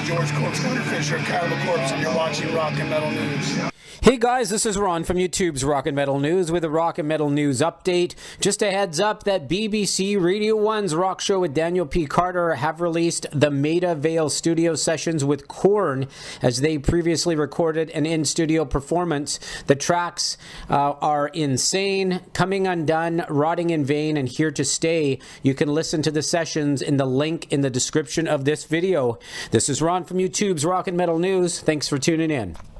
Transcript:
George Corpse, Hunter Fisher, Carnival Corpse, and you're watching Rock and Metal News. Hey guys, this is Ron from YouTube's Rock and Metal News with a Rock and Metal News update. Just a heads up that BBC Radio 1's Rock Show with Daniel P. Carter have released the Maida Vale Studios sessions with KORN as they previously recorded an in-studio performance. The tracks are Insane, Coming Undone, Rotting in Vain, and Here to Stay. You can listen to the sessions in the link in the description of this video. This is Ron from YouTube's Rock and Metal News. Thanks for tuning in.